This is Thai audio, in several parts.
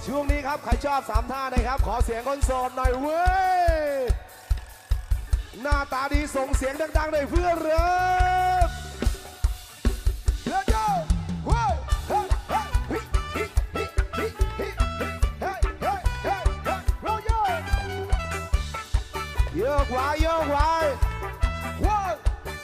ช่วงนี้ครับใครชอบ3ท่านะครับขอเสียงคนโสดหน่อยเว้ยหน้าตาดีส่งเสียงดังๆหน่อยเพื่อนเริ่มเฮ้ยเฮ้ยเฮ้ยเฮ้ยเฮ้ยเฮ้ยเฮ้ยเฮ้ยเฮ้ยเฮ้ยเฮ้ยเฮ้ยเยอะกว่าเยอะกว่า1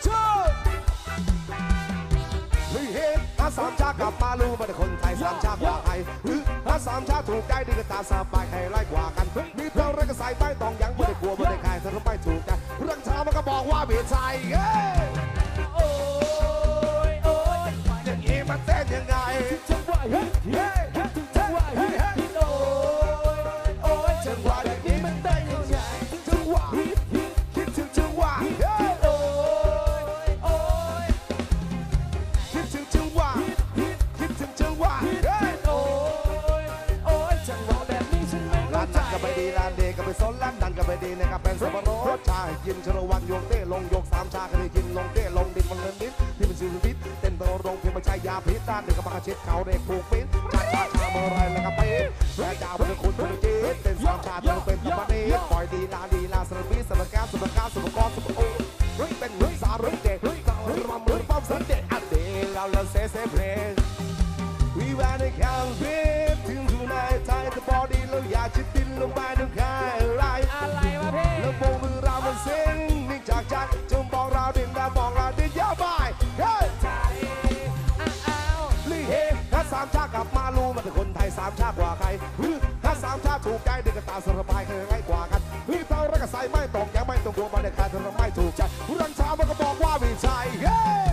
2เฮ้ยถ้าสามชาติกลับมารู้ว่าแต่คนไทย3ชาติกว่าใครถ้า3ชาติถูกใจดีก็ตาสบายใครไล่กว่ากันมีเท่าไรก็ใส่ใต้ตองยังไม่ได้กลัวไม่ได้ใครถ้าเราไม่ถูกกันเรื่องเช้ามันก็บอกว่าเบียดใจโอ้ยโอ้ยอย่างนี้มันเต้นยังไงจังหวะเฮ้ยเฮ้ยจังหวะเฮ้ยโอ้ยโอ้ยจังหวะอย่างนี้มันเต้นยังไงจังหวะคิดถึงจังหวะเฮ้ยโอ้ยโอ้ยคิดถึงจังหวะคิดถึงจังหวะเฮ้ยโอ้ยโอ้ยจังหวะแบบนี้ฉันไม่เข้าใจก็ไปดีลานเดก็ไปสนล้านดันก็ไปดีนะครับเป็นสมรสชายยินชรวันโยกเต้ลงโยก3ชาก็ได้ยินลงเต้ลงดินมันเงินนิดที่เป็นชีวิตเต้นตรงเพียงไม่ใช่ยาพิษด้านเด็กก็มาเช็ดเขาเด็กผูกปิ้นชาเมื่อไรแล้วก็ไปแม่จ่าเป็นคนเป็นจีดเต้น3ชาเต้นเป็นธรรมนีปล่อยดีลาสระบีสระการสระการสระกรสระโอ้เฮ้ยเป็นเฮ้ยสาเฮ้ยเด็กเฮ้ยมามือป้อมสันเด็กอันเดเราเซ่เพลงWe wanna come back ถึงทุนายใจแต่บอดี้เราอยากจะดิ้นลงไปต้องคายอะไรวะพี่แล้วโบกมือเรามันเซ็งนิ่งจากใจจงบอกเราดิ้นได้บอกเราดิ้นยาวไปเฮ้ยใจลีเฮถ้า3ชาติกลับมารู้มาแต่คนไทย3ชาติกว่าใครถ้า3ชาติถูกใจเด็กก็ตาสระบายใครง่ายกว่ากันเท่าไรก็ใส่ไม่ตกยังไม่ต้องกลัวมาเด็กใครถ้าเราไม่ถูกใจผู้รังช้ามันก็บอกว่าไม่ใช่เฮ้ย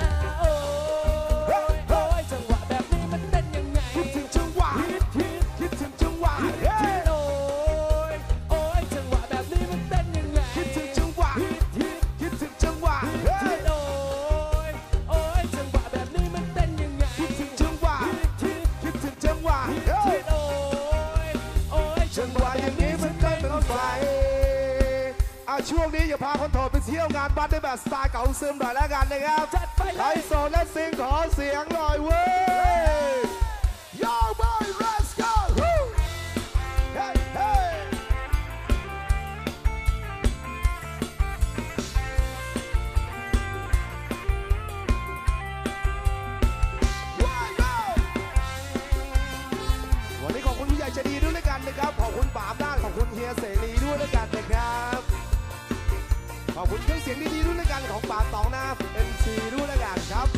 ช่วงนี้อย่าพาคนโถดไปเที่ยวงานบ้านได้แบบสไตล์เก่าซึมหน่อยแล้วกันนะครับใครโสดและซิงขอเสียงหน่อยเว้ย Yo boy let's go Hey heyวันนี้ขอบคุณผู้ใหญ่ใจดีด้วยแล้วกันนะครับขอบคุณป๋าด้านขอบคุณเฮียเสรีด้วยแล้วกันนะครับขอบคุณเครื่องเสียงดีๆด้วยแล้วกันของป่าตองนะ MC ด้วยแล้วกันครับ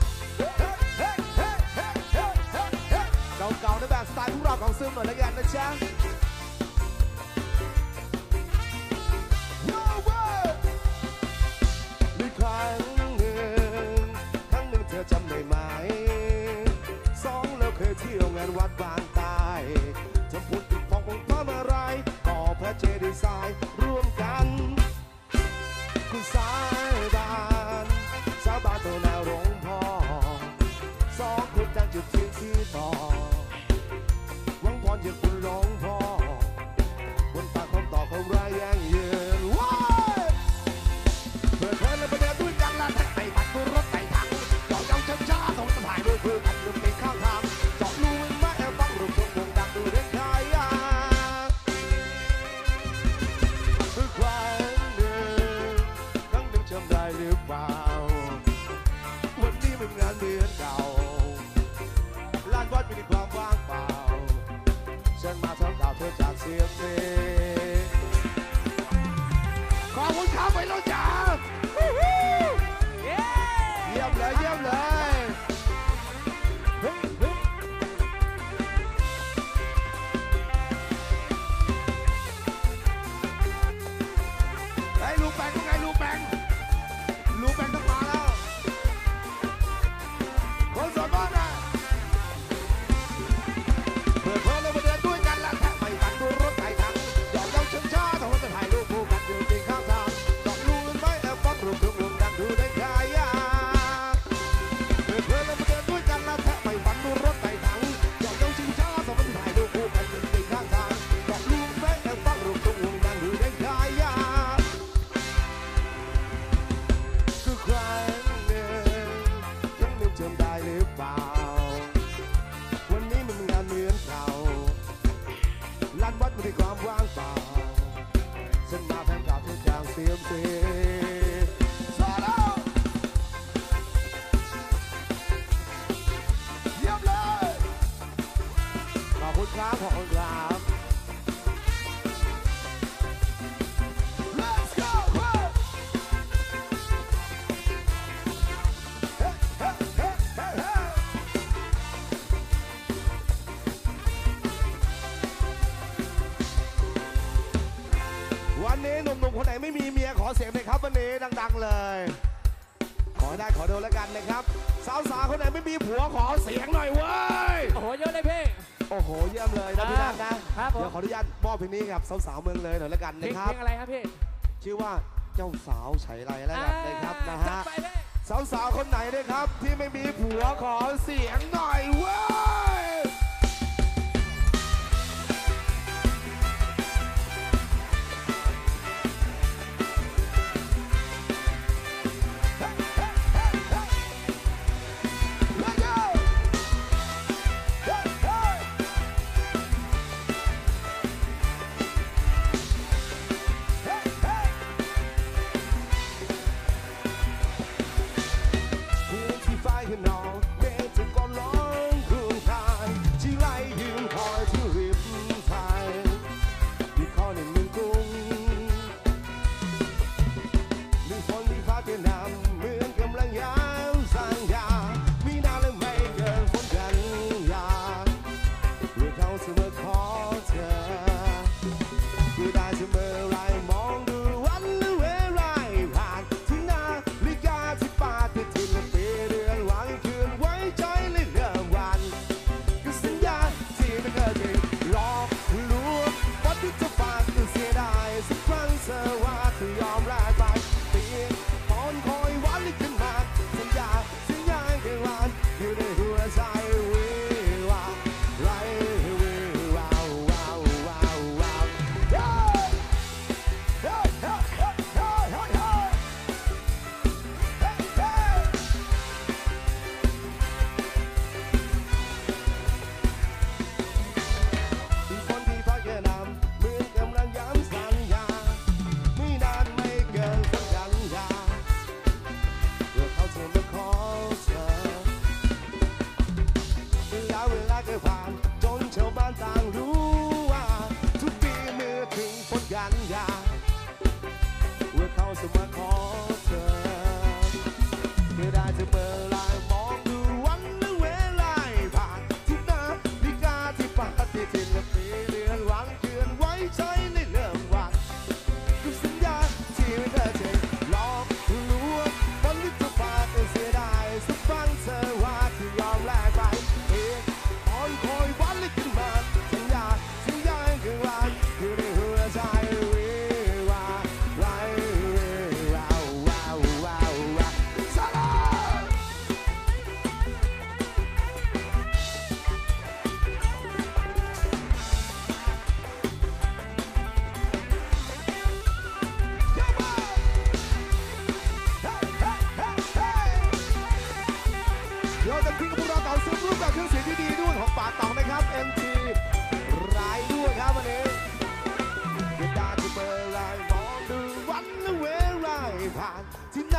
เก่าๆในแบบสไตล์พวกเราของซึมหน่อยแล้วกันนะจ๊ะมีครั้งหนึ่งเธอจำได้ไหม2แล้วเคยเที่ยวงานวัดบางตายจะพูดติดฟองคงทำอะไรก่อพระเจดีย์ทรายร่วมกันคุณสายบานตัวแนวหลวงพ่อ2คนตั้งจุดเทียนที่ต่อหวังพรจากคุณหลวงพ่อบนปากของต่อของไรยังยืนว้ายเพื่อเธอและประเดี๋ยวด้วยกันละแต่ไอ้บัตรรถไต่ทางจอดยังช้าๆต้องสบายด้วยเพื่อกันลืมไปข้างทางจอดรู้ไหมแอบฟังรูปทรงวงดังดูเรื่องใครคือครั้งหนึ่งจำได้หรือเปล่าวันนี้มันงานเหมือนเก่าลานวัดมีความว่างเปล่าฉันมาทำดาวเธอจากเสียงเพลงขอบคุณครับไปแล้วจ้าเยี่ยมเลยเยี่ยมเลยไอ้ลูกแปงก็ไงลูกแปงต้องมาแล้วคนสดบ้านนะเพื่อเพื่อนเรามาเดินด้วยกันและแท็กไปบันดูรถไต่ทางหยอกเย้าช้าๆแต่ว่าจะถ่ายรูปคู่กันอยู่จริงข้างทางจอดรู้ไหมแอบฟังรูปถึงวงดังดูได้ใครที่ความว่างเปล่าฉันมาแทนกับทุกอย่างเสียมซีโซโล่เยี่ยมเลยขอบคุณครับขอบคุณครับ Let's go วันนี้หนุ่มๆคนไหนไม่มีเมียขอเสียงหน่อยครับวันนี้ดังๆเลยขอได้ขอดูแล้วกันนะครับสาวๆคนไหนไม่มีผัวขอเสียงหน่อยเว้ยโอ้โหเยอะเลยพี่โอ้โหเยี่ยมเลยนะพี่นัทนะครับเดี๋ยวขออนุญาตมอบเพลงนี้กับสาวๆเมืองเลยหน่อยแล้วกันนะครับเพลงอะไรครับพี่ชื่อว่าเจ้าสาวไฉไลแล้วกันนะครับนะฮะสาวๆคนไหนนะครับที่ไม่มีผัวขอเสียงหน่อยเว้ย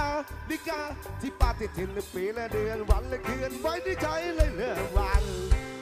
ที่ปาฏิทินปีและเดือนวันและคืนไว้ที่ใจเลยเรื่องวัน